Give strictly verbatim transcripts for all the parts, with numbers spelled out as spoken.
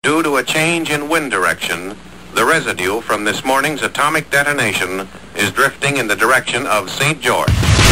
Due to a change in wind direction, the residue from this morning's atomic detonation is drifting in the direction of Saint George.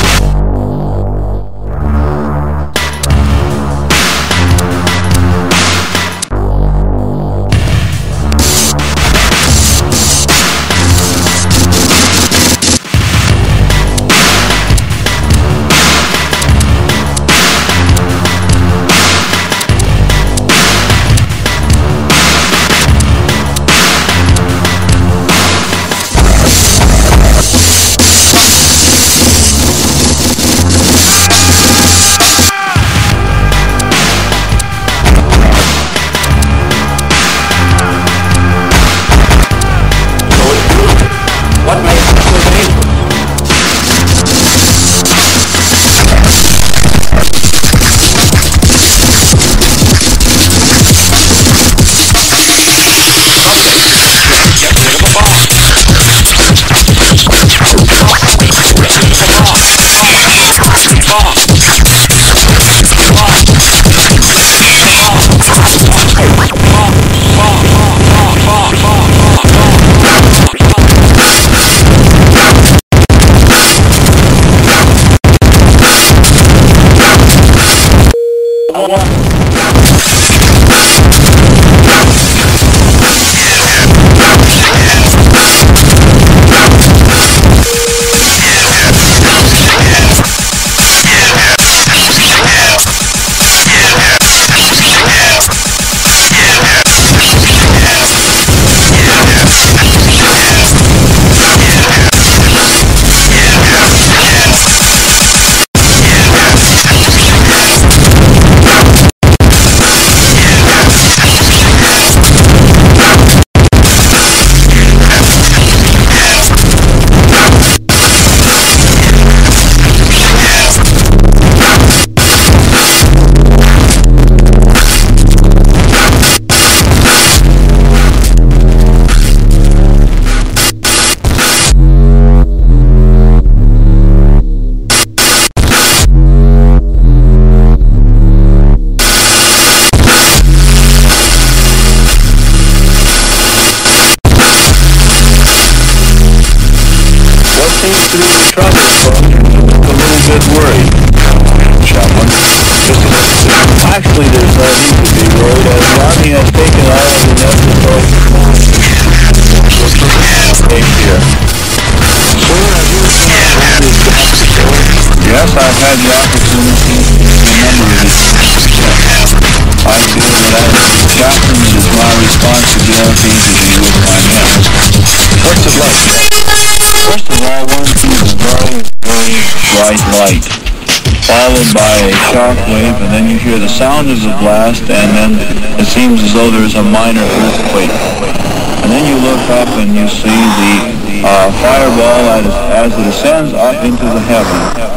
Actually, there's no need to be worried, as the Army has taken all of the necessary take here. Yes, I've had the opportunity to remember it. I feel that as a captain, it is my responsibility to be with my men. What's it like? First of all, one sees a very, very bright light, followed by a shock wave, and then you hear the sound of the blast, and then it seems as though there's a minor earthquake. And then you look up and you see the uh, fireball as, as it ascends up into the heaven.